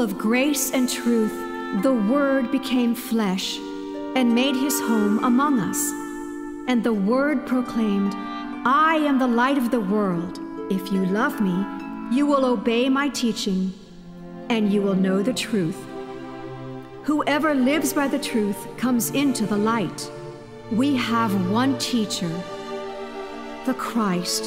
of grace and truth, the Word became flesh and made his home among us. And the Word proclaimed, "I am the light of the world. If you love me, you will obey my teaching, and you will know the truth. Whoever lives by the truth comes into the light." We have one teacher, the Christ.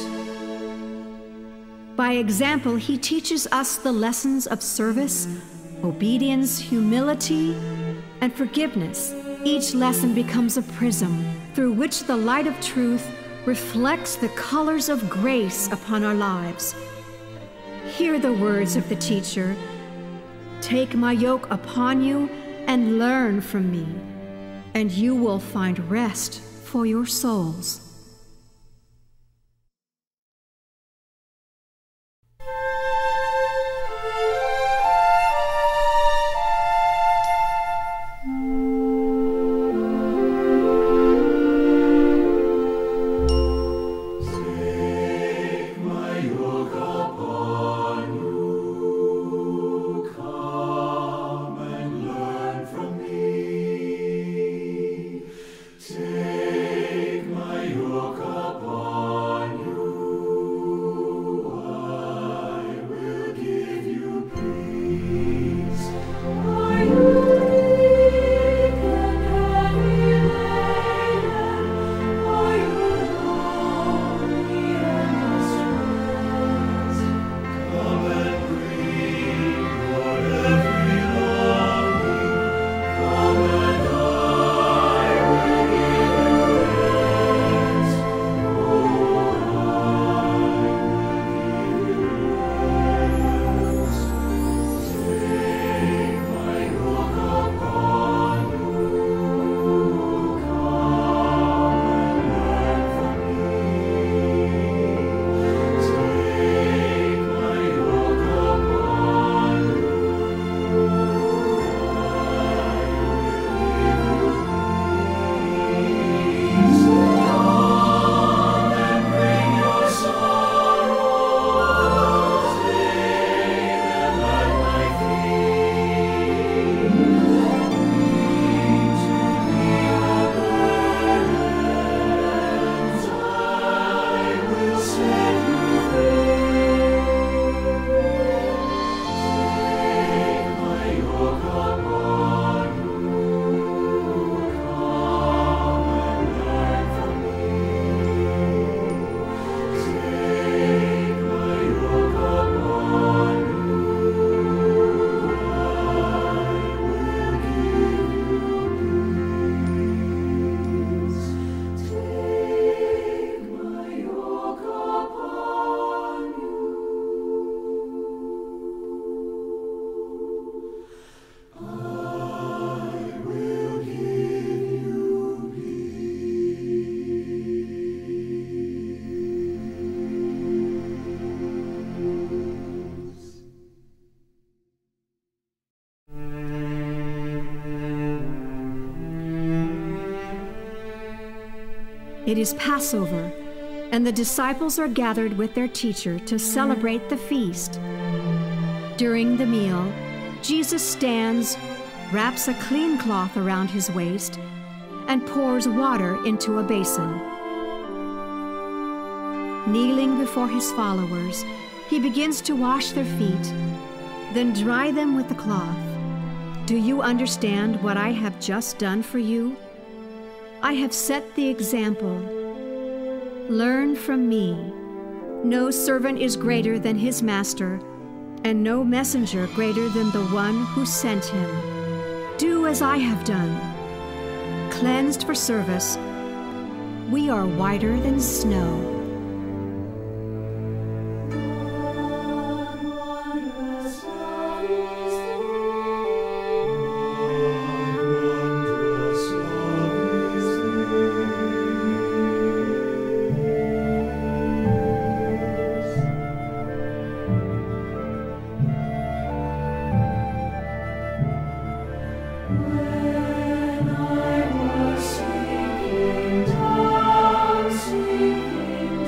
By example, he teaches us the lessons of service, obedience, humility, and forgiveness. Each lesson becomes a prism through which the light of truth reflects the colors of grace upon our lives. Hear the words of the teacher, "Take my yoke upon you and learn from me, and you will find rest for your souls." It is Passover, and the disciples are gathered with their teacher to celebrate the feast. During the meal, Jesus stands, wraps a clean cloth around his waist, and pours water into a basin. Kneeling before his followers, he begins to wash their feet, then dry them with the cloth. "Do you understand what I have just done for you? I have set the example. Learn from me. No servant is greater than his master, and no messenger greater than the one who sent him. Do as I have done. Cleansed for service, we are whiter than snow." When I was sinking down, sinking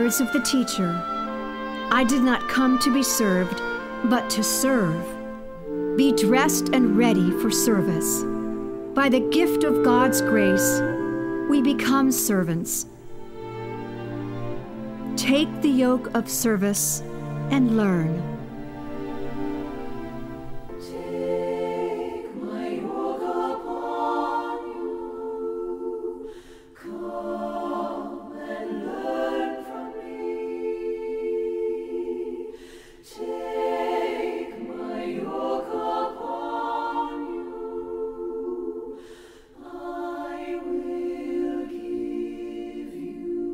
words of the teacher, I did not come to be served, but to serve. Be dressed and ready for service. By the gift of God's grace, we become servants. Take the yoke of service and learn. Take my yoke upon you. Come and learn from me. Take my yoke upon you. I will give you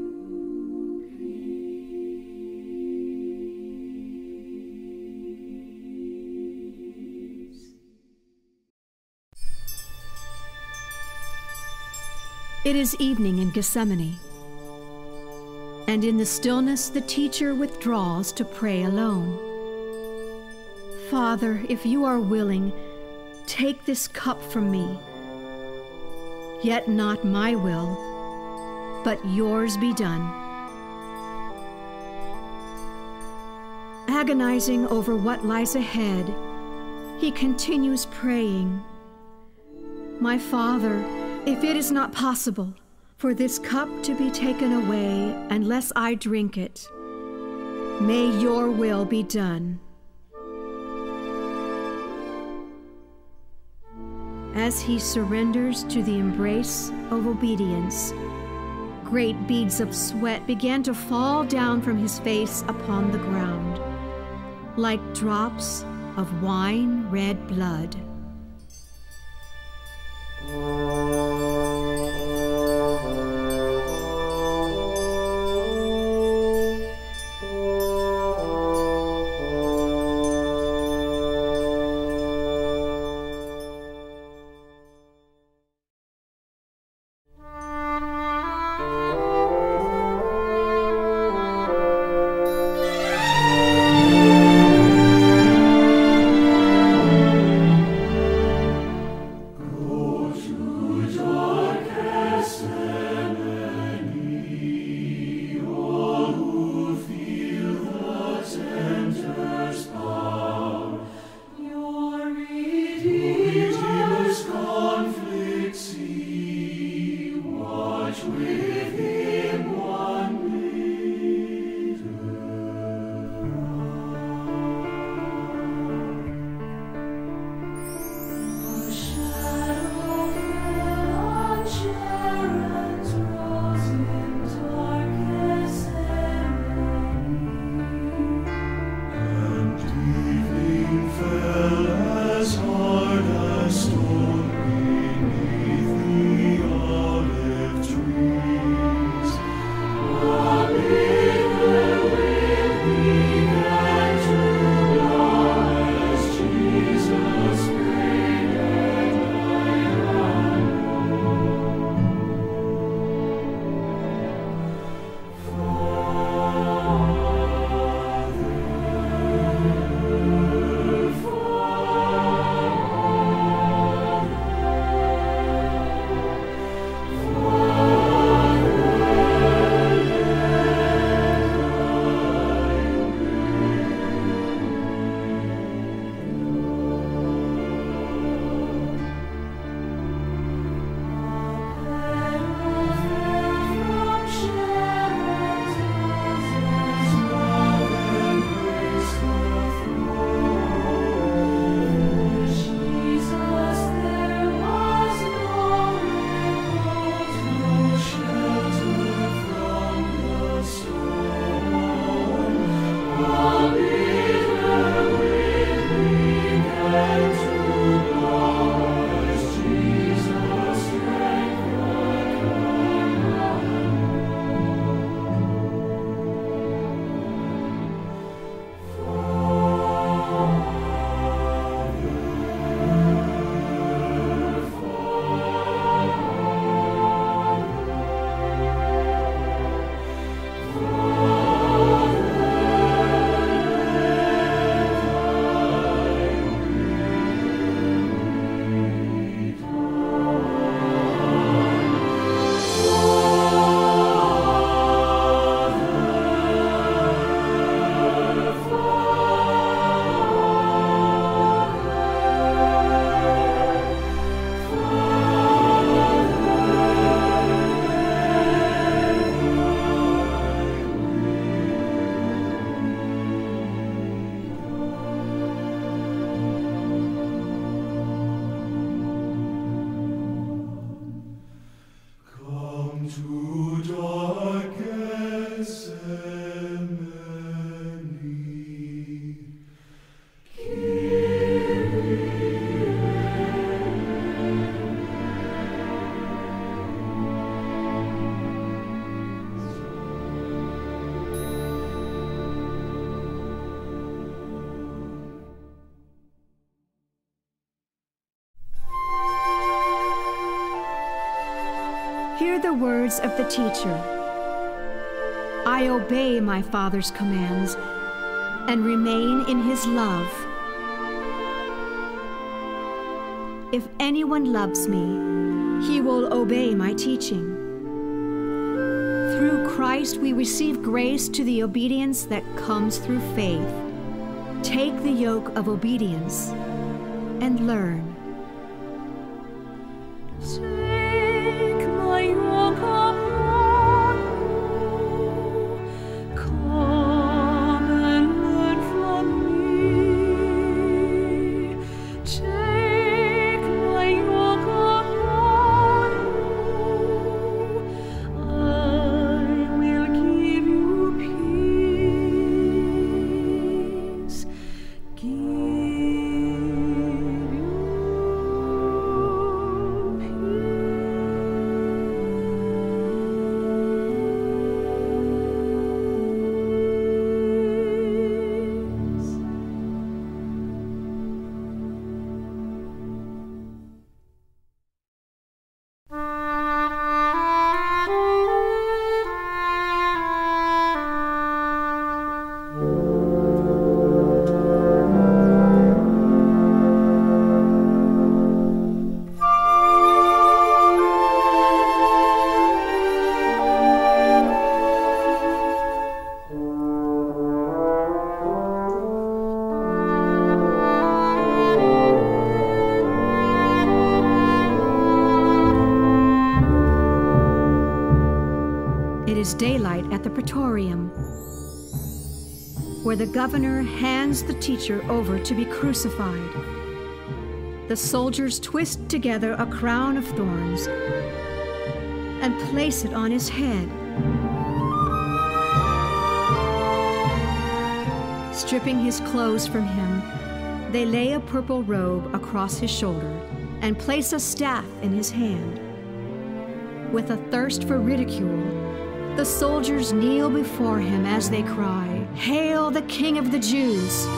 peace. It is evening in Gethsemane, and in the stillness the teacher withdraws to pray alone. Father, if you are willing, take this cup from me. Yet not my will, but yours be done. Agonizing over what lies ahead, he continues praying. My Father, if it is not possible for this cup to be taken away unless I drink it, may your will be done. As he surrenders to the embrace of obedience, great beads of sweat began to fall down from his face upon the ground, like drops of wine-red blood. the words of the teacher. I obey my Father's commands and remain in his love. If anyone loves me, he will obey my teaching. Through Christ we receive grace to the obedience that comes through faith. Take the yoke of obedience and learn. Take my yoke upon you, come and learn from me. Take my yoke upon you, I will give you peace. Give It is daylight at the praetorium, where the governor hands the teacher over to be crucified. The soldiers twist together a crown of thorns and place it on his head. Stripping his clothes from him, they lay a purple robe across his shoulder and place a staff in his hand. With a thirst for ridicule, the soldiers kneel before him as they cry, "Hail the King of the Jews!"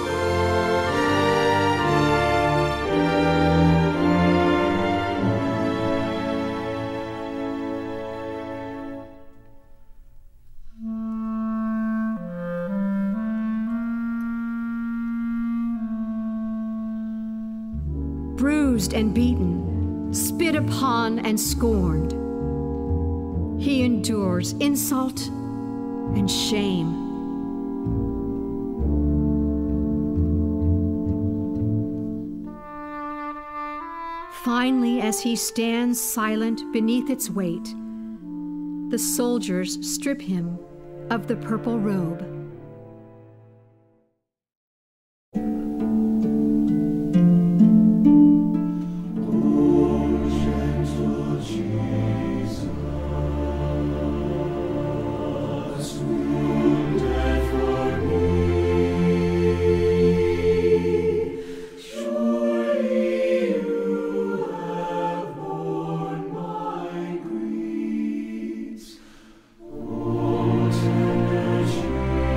Bruised and beaten, spit upon and scorned, he endures insult and shame. Finally, as he stands silent beneath its weight, the soldiers strip him of the purple robe. Oh, tender Jesus.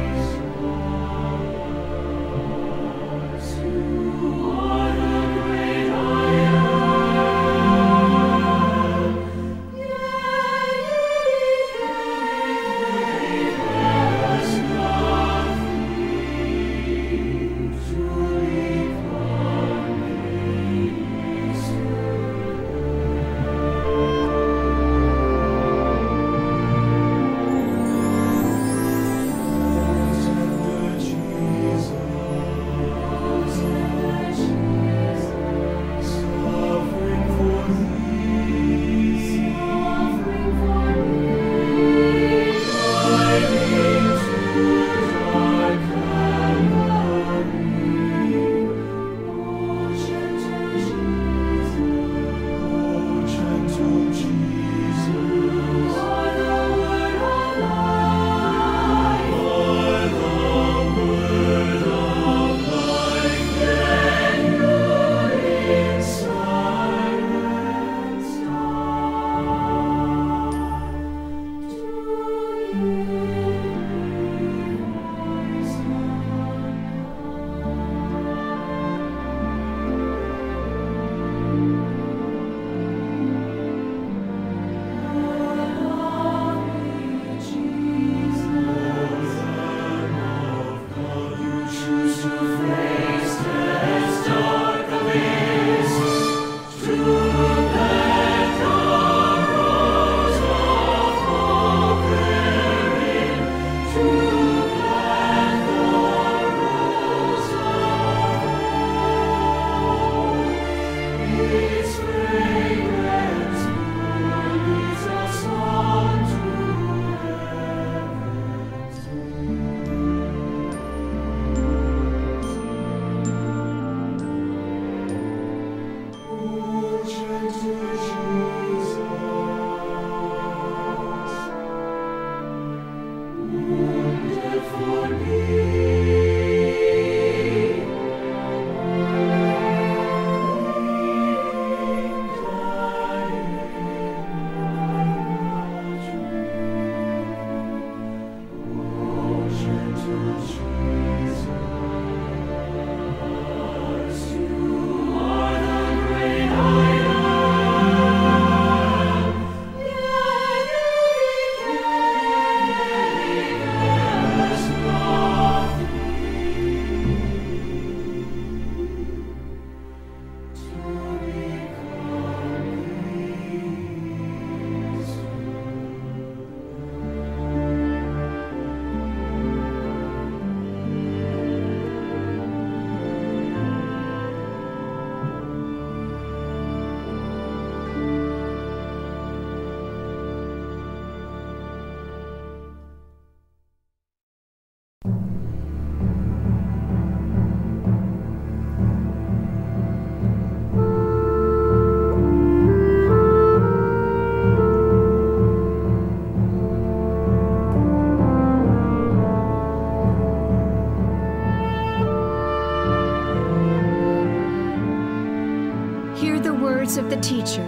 words of the teacher.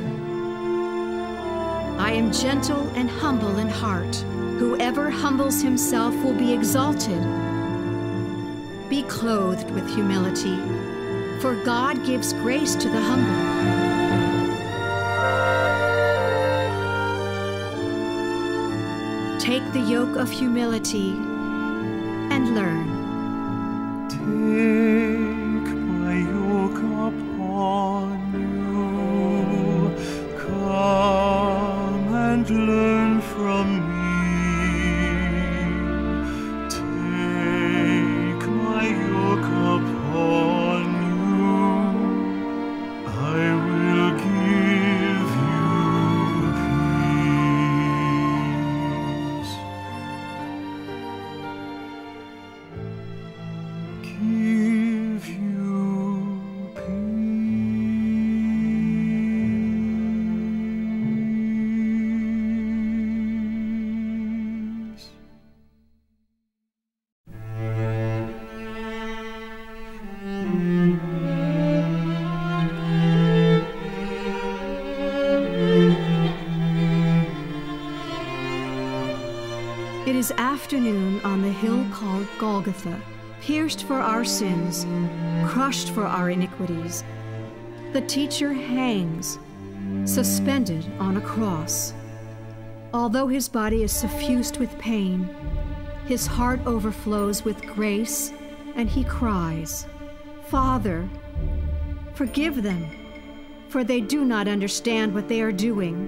I am gentle and humble in heart. Whoever humbles himself will be exalted. Be clothed with humility, for God gives grace to the humble. Take the yoke of humility and learn. Take my yoke upon you. Come and learn from me. Take my yoke upon you. I will give you peace. Give you peace. It is afternoon on the hill called Golgotha, pierced for our sins, crushed for our iniquities. The teacher hangs, suspended on a cross. Although his body is suffused with pain, his heart overflows with grace, and he cries, "Father, forgive them, for they do not understand what they are doing."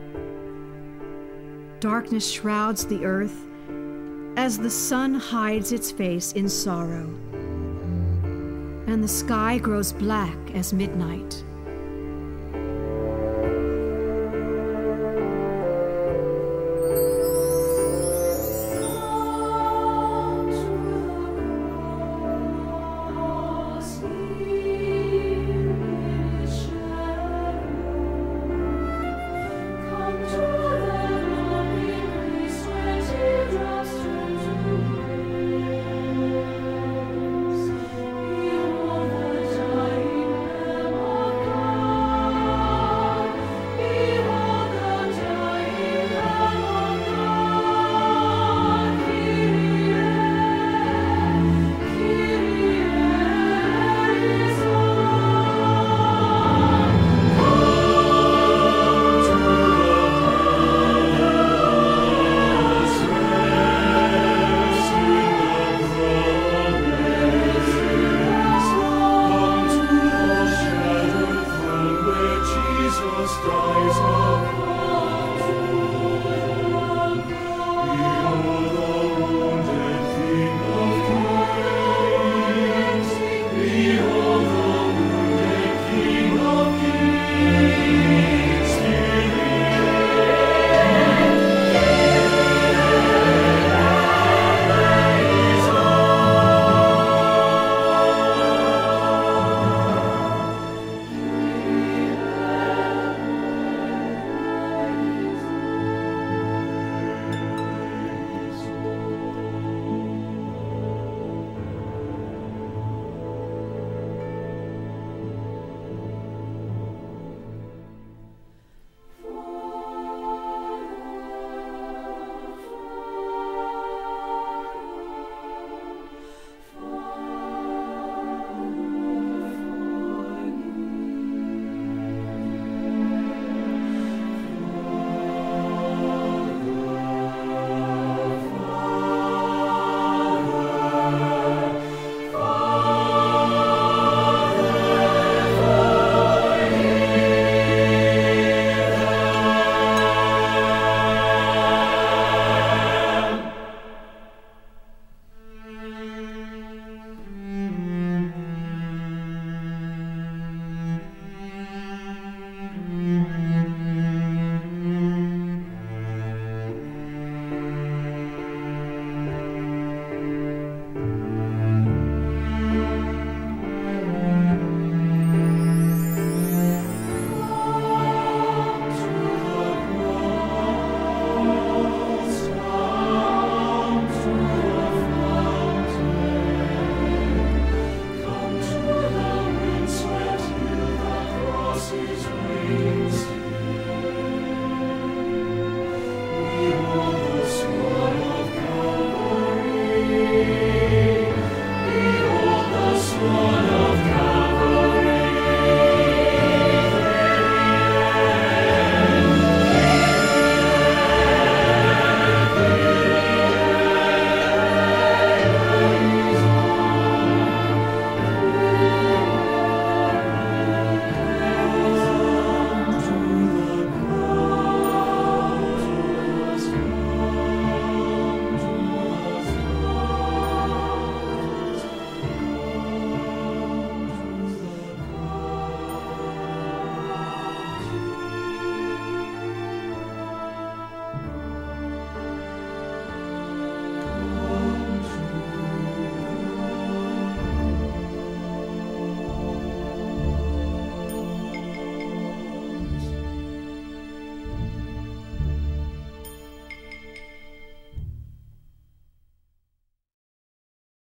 Darkness shrouds the earth as the sun hides its face in sorrow, and the sky grows black as midnight. Behold the dying Lamb of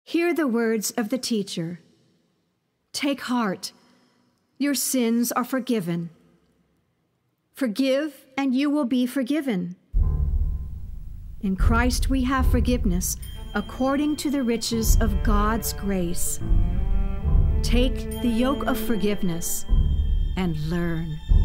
Hear the words of the teacher. Take heart, your sins are forgiven. Forgive, and you will be forgiven. In Christ we have forgiveness according to the riches of God's grace. Take the yoke of forgiveness and learn.